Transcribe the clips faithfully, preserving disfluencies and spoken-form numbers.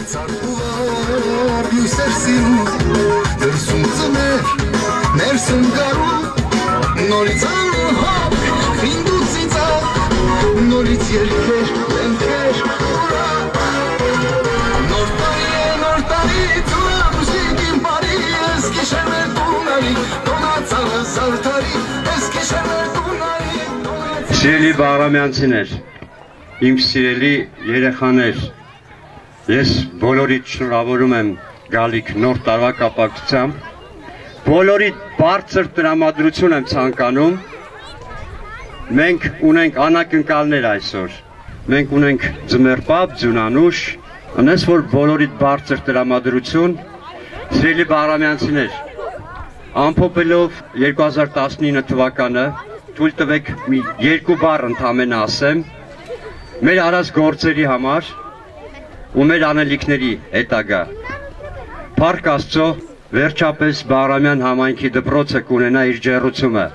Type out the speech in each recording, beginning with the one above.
Ծարդուվար յուսեր սիրում, դրսում ծներ, ներսում գարում, նորից անհապ, ինդուց ինձակ, նորից երկեր, լենքեր, ուրա Նոր տարի է, նոր տարի, ծուրան ուշիկին բարի, ես կիշեմ էր տունարի, տոնացանը զարդարի, ես կիշեմ էր տունարի, տոնացանը Սիրելի Բաղրամյանցիներ, իմ սիրելի երեխաներ, ես բոլորիդ շնորհավորում եմ գալիք նոր տարվա կապակցությամբ, բոլորիդ բարձր տրամադրություն եմ ցանկանում, մենք ունենք անակնկալներ այսօր, մենք ունենք ձմեռպապ, ձյունանուշ, այնպես որ բոլորիդ բարձր տրամադրություն, սիրելի Բաղրամյանցիներ, ամփոփելով երկու հազար տասնինը թվականը, թույլ տվեք մի երկու բառ ընդամենը ասեմ, մեր արած գործերի համար ու մեր անելիքների հետագա։ Փառք Աստծո, վերջապես Բաղրամյան համայնքի դպրոցը կունենա իր ջեռուցումը։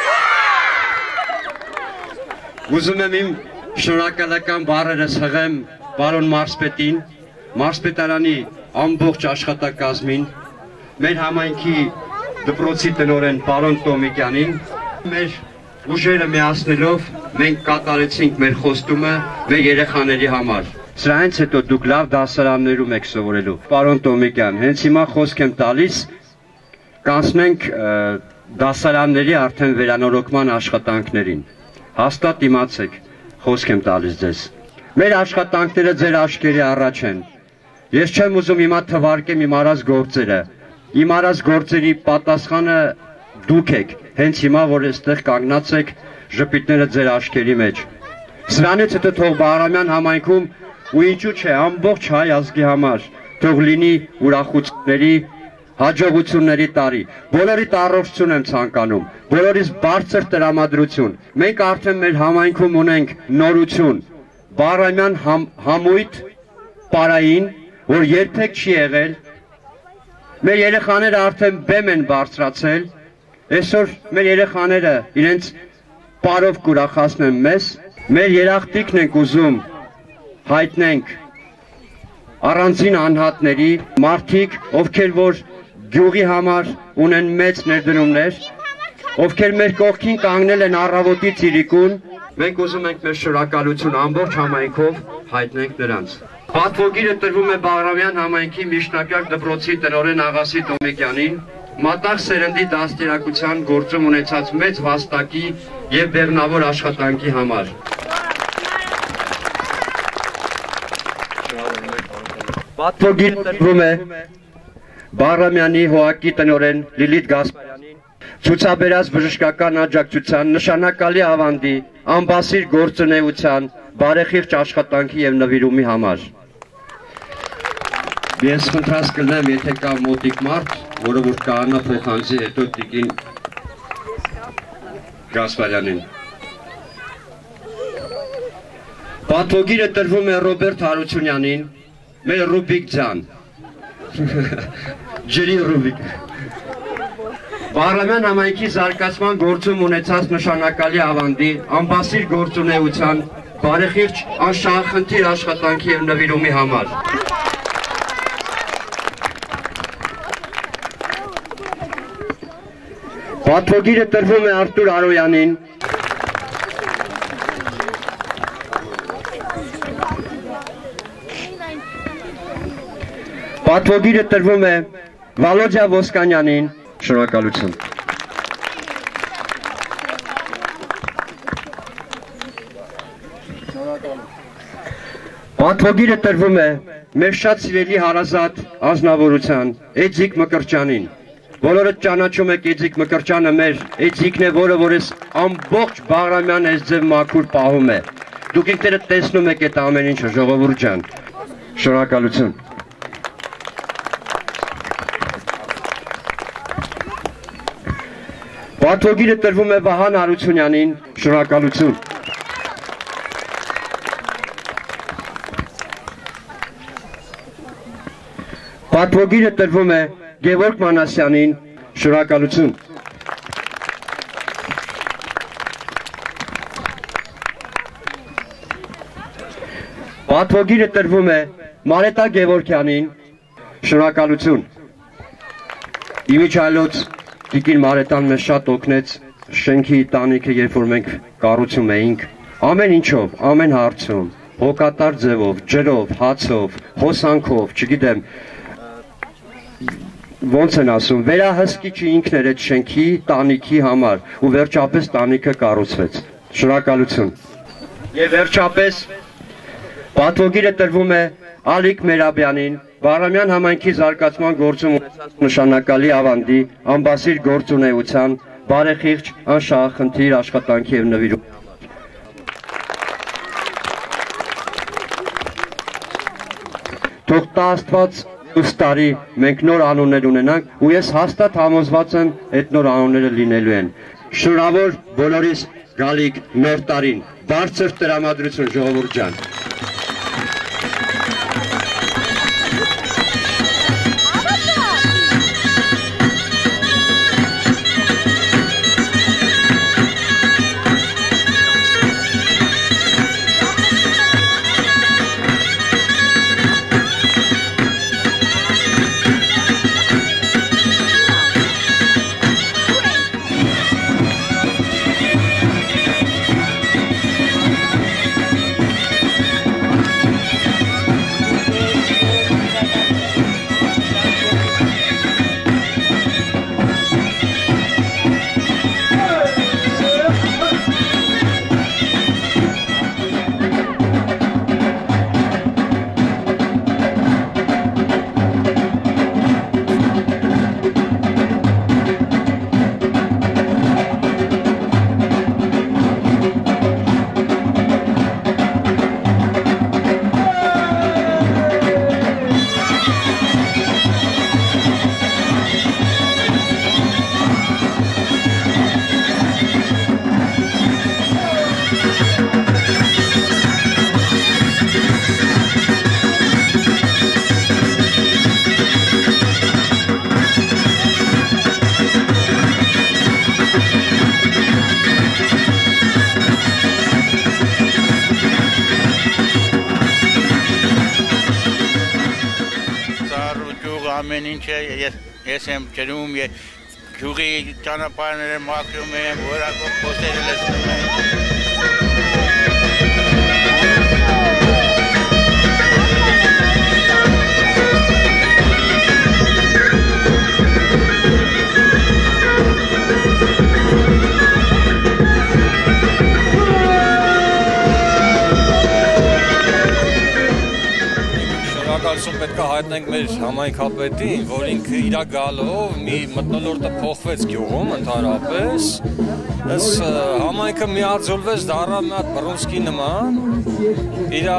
Ուզում եմ իմ շնորհակալական բառերս հղեմ պարոն մարզպետին, մարզպետարանի ամբողջ աշխատակազմին, մեր համայնքի դպրոցի տնօրեն պարոն Տոմիկյանին, մեր ուժերը միացնելով մենք կատարեցինք մեր խոստումը մեր երեխաների համար։ Սրանից հետո դուք լավ դասարաններում եք սովորելու։ Պարոն Տոմիկյան, հենց հիմա խոսք եմ տալիս, կանցնենք դասարանների արդեն վերանորոգման աշխատանքներին։ Հաստատ իմացեք, խոսք եմ տալիս ձեզ։ Մեր աշխատանքները ձեր աչքերի առաջ են։ Ես չեմ ուզում հիմա թվարկեմ իմ արած գործերը։ Իմ արած գործերի պատասխանը դուք եք, հենց հիմա, որ այստեղ կանգնած եք, ժպիտները ձեր աչքերի մեջ։ Սրանից հետո թող Բաղրամյան համայնքում ու ինչու՞ չէ, ամբողջ հայ ազգի համար թող լինի ուրախությունների, հաջողությունների տարի։ Բոլորիդ առողջություն եմ ցանկանում, բոլորիս բարձր տրամադրություն։ Մենք արդեն մեր համայնքում ունենք նորություն, Բաղրամյան համ, համույթ պարային, որ երբեք չի եղել։ Մեր երեխաները արդեն բեմ են բարձրացել։ Այսօր մեր երեխաները իրենց պարով կուրախացնեն մեզ, մեր երախտիկն ենք ուզում հայտնենք առանձին անհատների, մարդիկ, ովքեր որ գյուղի համար ունեն մեծ ներդրումներ, ովքեր մեր կողքին կանգնել են առավոտից իրիկուն, մենք ուզում ենք մեր շնորհակալություն ամբողջ համայնքով հայտնենք նրանց։ Պատվոգիրը տրվում է Բաղրամյան համայնքի միջնակարգ դպրոցի տնօրեն Աղասի Տոմիկյանին, մատաղ սերնդի դաստիարակության գործում ունեցած մեծ վաստակի և բեղմնավոր աշխատանքի համար։ Պատվոգիրը տրվում է Բաղրամյանի հոակի տնօրեն Լիլիթ Գասպարյանին, ցուցաբերած բժշկական աջակցության, նշանակալի ավանդի, անբասիր գործունեության, բարեխիղճ աշխատանքի և նվիրումի համար։ Ես խնդրած կլնեմ, եթե կա մոտիկ մարդ, որը որ կանա փոխանցի հետո տիկին Գասպարյանին։ Պատվոգիրը տրվում է Ռոբերտ Հարությունյանին, մեր Ռուբիկ ջան, ջրի Ռուբիկ։ Բաղրամյան համայնքի զարգացման գործում ունեցած նշանակալի ավանդի, անբասիր գործունեության, բարեխիղճ անշահախնդիր աշխատանքի և նվիրումի համար։ Պատվոգիրը տրվում է Արտուր Արոյանին, Պատվոգիրը տրվում է Վալոդյա Ոսկանյանին, շնորհակալություն։ Պատվոգիրը տրվում է մեր շատ սիրելի հարազատ անձնավորության Էձիկ Մկրտչյանին։ Բոլորը ճանաչում եք Էձիկ Մկրտչյանը մեր Էձիկն է, որը որ ես ամբողջ Բաղրամյան այս ձև մաքուր պահում է։ Դուք ինքներդ տեսնում եք այդ ամեն ինչը, ժողովուրդ ջան։ Շնորհակալություն։ Պատվոգիրը տրվում է Վահան Հարությունյանին, շնորհակալություն։ Պատվոգիրը տրվում է Գևորգ Մանասյանին, շնորհակալություն։ Պատվոգիրը տրվում է Մարետա Գևորգյանին շնորհակալություն։ Իմիջայլոց Տիկին Մարետան մեզ շատ օգնեց շենքի տանիքը, երբ որ մենք կառուցում էինք, ամեն ինչով, ամեն հարցում, հոգատար ձևով, ջրով, հացով, հոսանքով, չգիտեմ, ոնց են ասում, վերահսկիչը ինքն էր այդ շենքի տանիքի համար ու վերջապես տանիքը կառուցվեց։ Շնորհակալություն։ Եվ վերջապես պատվոգիրը տրվում է Ալիկ Մերաբյանին, Բաղրամյան համայնքի զարգացման գործում ունեցած նշանակալի ավանդի, անբասիր գործունեության, բարեխիղճ, անշահախնդիր աշխատանքի և նվիրումի համար։ Թող տա Աստված ուստ տարի մենք նոր անուններ ունենանք ու ես հաստատ համոզված եմ այդ նոր անունները լինելու են։ Շնորհավոր բոլորիս գալիք նոր տարին, բարձր տրամադրություն ժողովուրդ ջան։ Ես եմ ջրում, գյուղի ճանապարհները մաքրում եմ, որակով փոստերը լցնում եմ։ Շնորհակալություն պետք է հայտնենք մեր համայնքապետին, որ ինքը իր գալով մի մթնոլորտը փոխվեց գյուղում ընդհանրապես, այս համայնքը միաձուլվեց, դառավ մի հատ բռունցքի նման, իր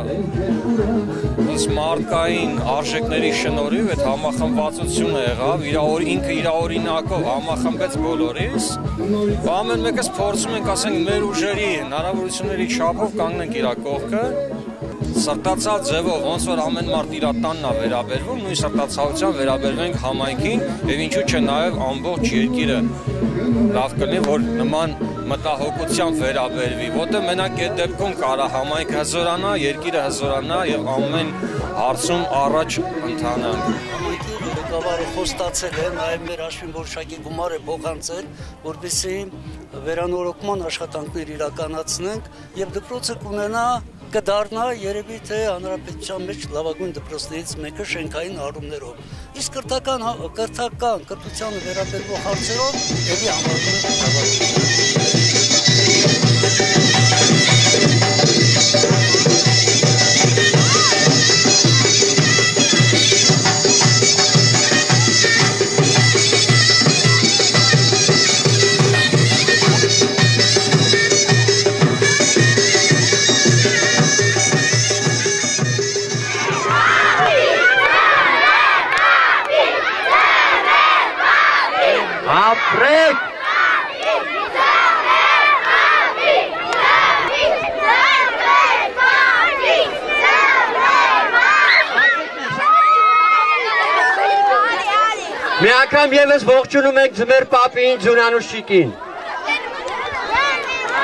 մարդկային արժեքների շնորհիվ այդ համախմբվածությունը եղավ, ինքը իր օրինակով համախմբեց բոլորիս, ամեն մեկս փորձում ենք, ասենք, մեր ուժերի հնարավորությունների չափով կանգնենք իր կողքը, սրտացած ձևով, ոնց որ ամեն մարդ իր տանն է վերաբերվում, նույն սրտացավությամբ վերաբերվենք համայնքին եւ ինչու՞ չէ նաեւ ամբողջ երկիրը լավ կլինի, որ նման մտահոգությամբ վերաբերվի, որտեղ մենակ այդ դեպքում կարա համայնքը հզորանա, երկիրը հզորանա եւ ամեն հարցում առաջ ընթանանք։ Համայնքի ղեկավարը խոստացել է նաեւ մեր հաշվին որոշակի գումար է փոխանցել, որպեսզի վերանորոգման աշխատանքներ իրականացնենք եւ դպրոցը կունենա կդառնա երևի թե հանրապետության մեջ լավագույն դպրոցներից մեկը շենքային առումներով։ Իսկ կրթական կրթական կրթությանը վերաբերող հարցերով ելի համարվում է Ապրեք! Մի անգամ ևս ողջունում ենք ձմեր պապին, Ձունանուշիկին։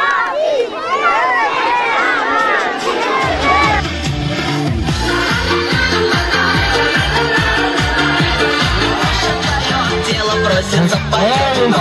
Happy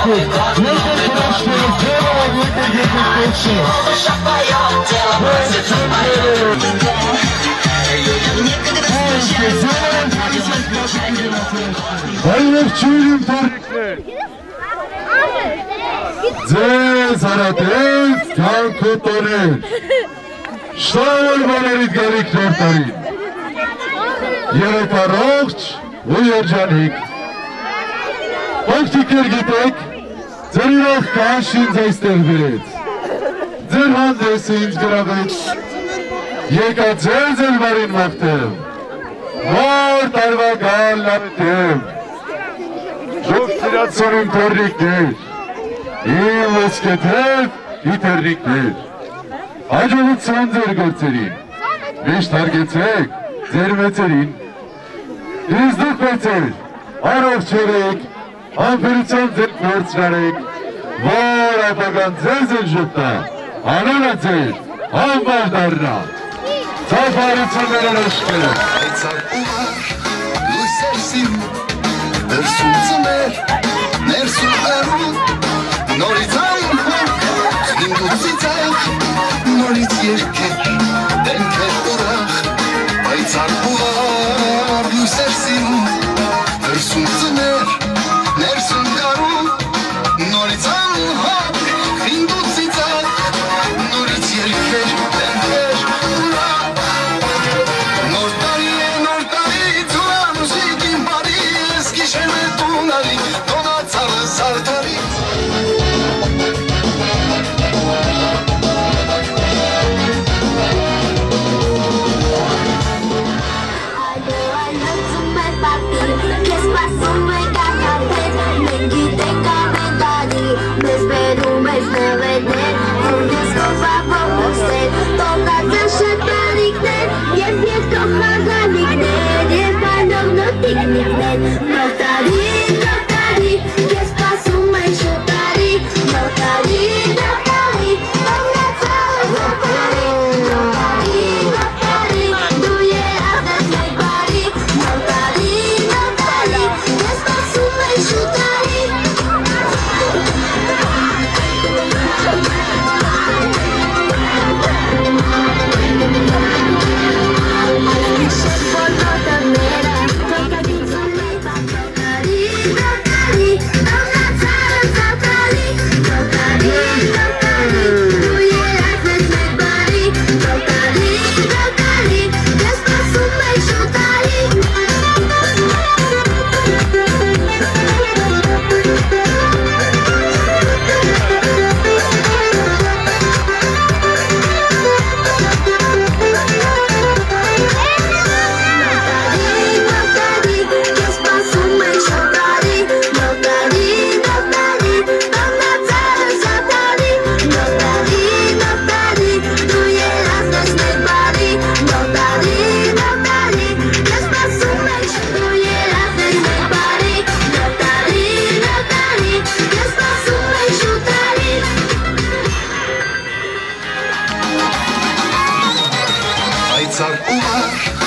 Bayrak çürüm tarihler. Ձեզ հարատև կյանք ու տոներ, շտավոր բաներիդ գարիք նոր տարին, երեկ առողջ ու երջանիկ, ովքեր գիտեք, ձեր ուրախ կանչ ինձ այստեղ բերեց, ձեր հանդեսը ինձ գրավեց, եկա ձեր ձեր բարին մաղթեմ, որ տարվա գալ նավետեմ, ժող սիրացորին թորնիկներ, իմ ոսկեթև հիթերնիկներ, հաջողության ձեր գործերին, միշտ հարգեցեք ձեր մեծերին, ինձ դուք մեծեր, առողջ եղեք, անվերության ձեր գործնարեք, որ ապագան ձեզ են ժպտա, անոնը ձեր, անվար դարնա, ծավարությունները նշկերը։ Այցար ուղար, լույսեր սիրում, դրսում ծմեր, ներսում եղում, նորից այնքան, ինգու ծիծաղ, նորից երկեր, դենքեր ուրախ, այցար ուղար, լույսեր սիրում, դրսում ծմեր, ներսում եղում, նորից այնքան, ինգու ծիծաղ, նորից երկեր, դենքեր ուրախ, նոր տարի է, նոր տարի, ծուան ուժիկին բարի, ես գիշեմ է տունարի, տոնացավը սարդարի, Այցար ուղար,